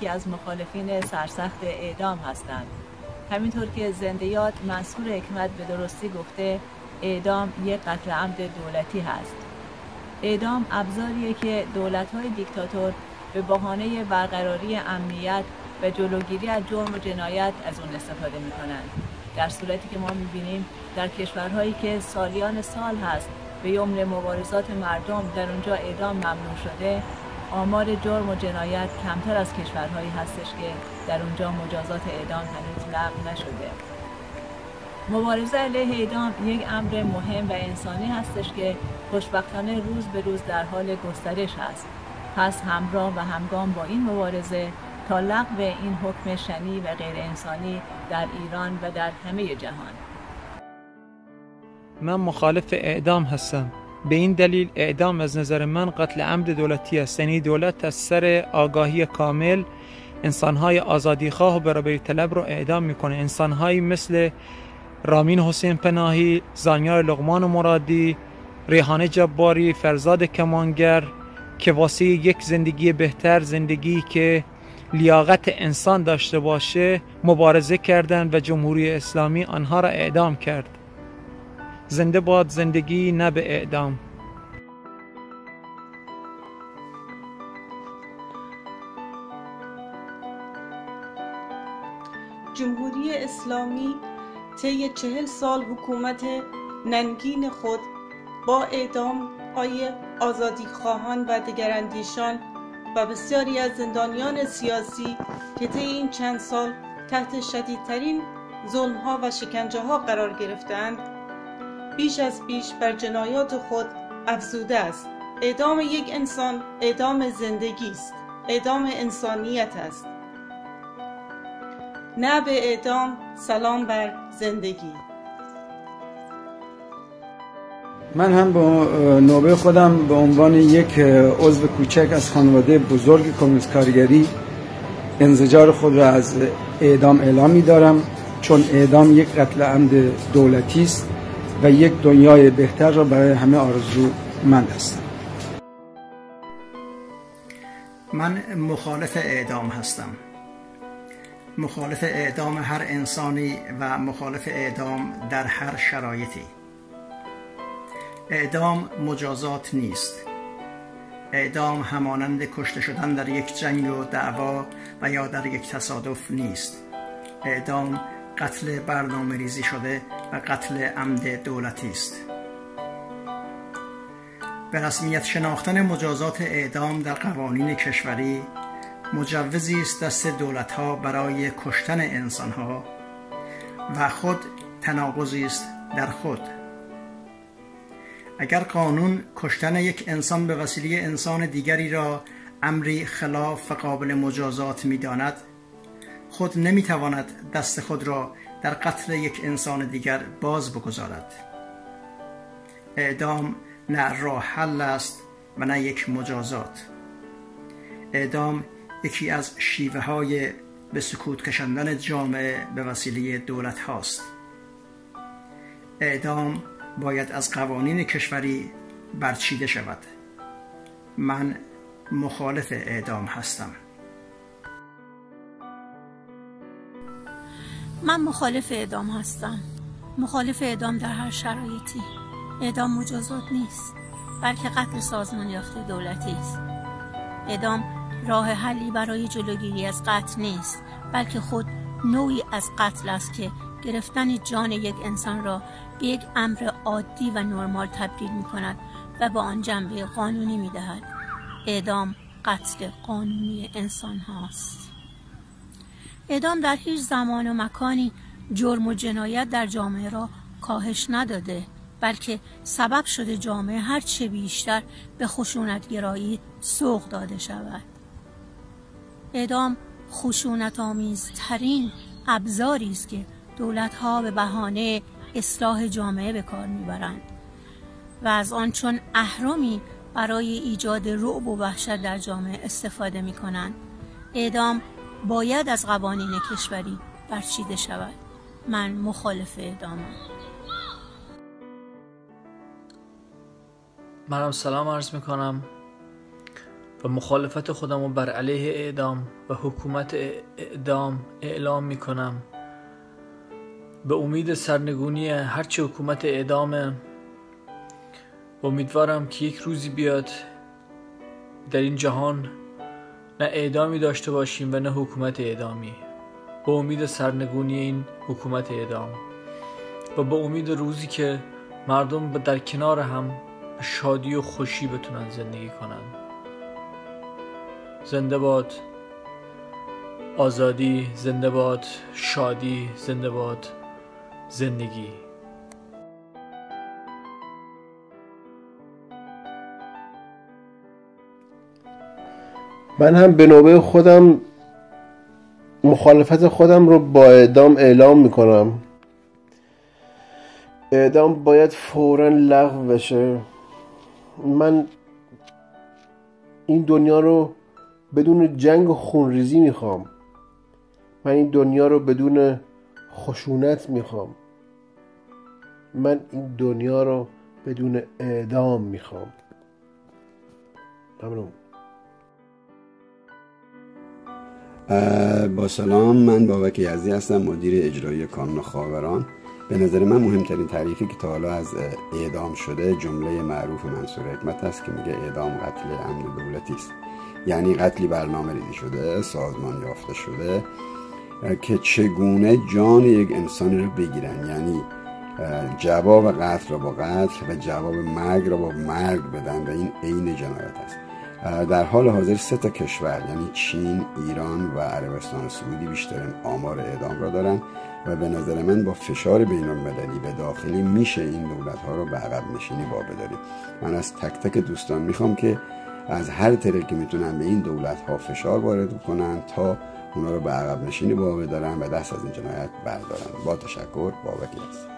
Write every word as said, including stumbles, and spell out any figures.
یکی از مخالفین سرسخت اعدام هستند. همینطور که زنده یاد منصور حکمت به درستی گفته اعدام یک قتل عمد دولتی هست. اعدام ابزاریه که دولت‌های دیکتاتور به بهانه برقراری امنیت و جلوگیری از جرم و جنایت از اون استفاده می‌کنند. در صورتی که ما می‌بینیم در کشورهایی که سالیان سال هست به یمن مبارزات مردم در اونجا اعدام ممنوع شده، آمار جرم و جنایت کمتر از کشورهایی هستش که در اونجا مجازات اعدام هنوز لغو نشده. مبارزه علیه اعدام یک امر مهم و انسانی هستش که خوشبختانه روز به روز در حال گسترش هست. پس همراه و همگام با این مبارزه تا لغو این حکم شنی و غیر انسانی در ایران و در همه جهان. من مخالف اعدام هستم. به این دلیل اعدام از نظر من قتل عمد دولتی است. یعنی دولت از سر آگاهی کامل انسانهای آزادیخواه و برابری طلب رو اعدام میکنه. انسانهایی مثل رامین حسین پناهی، زانیار لقمان مرادی، ریحانه جباری، فرزاد کمانگر که واسه یک زندگی بهتر، زندگی که لیاقت انسان داشته باشه مبارزه کردند و جمهوری اسلامی آنها را اعدام کرد. زنده باد زندگی، نه به اعدام. جمهوری اسلامی طی چهل سال حکومت ننگین خود با اعدام های آزادی خواهان و دگراندیشان و بسیاری از زندانیان سیاسی که طی این چند سال تحت شدیدترین ظلم‌ها و شکنجه‌ها قرار گرفتند، بیش از بیش بر جنایات خود افزوده است. اعدام یک انسان اعدام زندگی است، اعدام انسانیت است. نه به اعدام، سلام بر زندگی. من هم با نوبه خودم به عنوان یک عضو کوچک از خانواده بزرگ کمونیست کارگری انزجار خود را از اعدام اعلام می‌دارم، چون اعدام یک قتل عمد دولتی است و یک دنیای بهتر را برای همه آرزومند هستم. من مخالف اعدام هستم. مخالف اعدام هر انسانی و مخالف اعدام در هر شرایطی. اعدام مجازات نیست. اعدام همانند کشته شدن در یک جنگ و دعوا و یا در یک تصادف نیست. اعدام قتل برنامه ریزی شده و قتل عمد دولتی است. به رسمیت شناختن مجازات اعدام در قوانین کشوری مجوزی است دست دولت‌ها برای کشتن انسان‌ها و خود تناقضی است در خود. اگر قانون کشتن یک انسان به وسیله انسان دیگری را امری خلاف و قابل مجازات می‌داند، خود نمی‌تواند دست خود را در قتل یک انسان دیگر باز بگذارد. اعدام نه راه حل است و نه یک مجازات. اعدام یکی از شیوه های به سکوت کشاندن جامعه به وسیله دولت هاست. اعدام باید از قوانین کشوری برچیده شود. من مخالف اعدام هستم. من مخالف اعدام هستم. مخالف اعدام در هر شرایطی. اعدام مجازات نیست، بلکه قتل سازمان یافته دولتی است. اعدام راه حلی برای جلوگیری از قتل نیست، بلکه خود نوعی از قتل است که گرفتن جان یک انسان را به یک امر عادی و نرمال تبدیل می کند و با آن جنبه قانونی می دهد. اعدام قتل قانونی انسان هاست. اعدام در هیچ زمان و مکانی جرم و جنایت در جامعه را کاهش نداده، بلکه سبب شده جامعه هر چه بیشتر به خشونتگرایی سوق داده شود. اعدام خشونت‌آمیزترین ابزاری است که دولت‌ها به بهانه اصلاح جامعه به کار می‌برند و از آن چون اهرامی برای ایجاد رعب و وحشت در جامعه استفاده می‌کنند. اعدام باید از قوانین کشوری برچیده شود. من مخالف اعدامم. منم سلام عرض میکنم. و مخالفت خودم رو بر علیه اعدام و حکومت اعدام اعلام می کنم. به امید سرنگونی هرچه حکومت اعدامه، امیدوارم که یک روزی بیاد در این جهان نه اعدامی داشته باشیم و نه حکومت اعدامی. به امید سرنگونی این حکومت اعدام و به امید روزی که مردم در کنار هم به شادی و خوشی بتونن زندگی کنن. زنده باد آزادی، زنده باد شادی، زنده باد زندگی. من هم به نوبه خودم مخالفت خودم رو با اعدام اعلام میکنم. اعدام باید فوراً لغو بشه. من این دنیا رو بدون جنگ و خونریزی میخوام. من این دنیا رو بدون خشونت میخوام. من این دنیا رو بدون اعدام میخوام. ممنون. با سلام، من بابک یزدی هستم، مدیر اجرایی کانون خاوران. به نظر من مهمترین تعریفی که تا حالا از اعدام شده جمله معروف منصور حکمت است که میگه اعدام قتل عمد دولتی است. یعنی قتلی برنامه‌ریزی شده، سازمان یافته شده که چگونه جان یک انسانی رو بگیرن، یعنی جواب قتل را با قتل و جواب مرگ را با مرگ بدن و این عین جنایت است. در حال حاضر سه تا کشور یعنی چین، ایران و عربستان سعودی بیشترین آمار اعدام را دارن و به نظر من با فشار بین المللی به داخلی میشه این دولت ها رو به عقب نشینی وابداریم. من از تک تک دوستان میخوام که از هر طریقی که میتونن به این دولت ها فشار وارد کنن تا اونا رو به عقب نشینی وابدارن و دست از این جنایت بردارن. با تشکر، بابک است.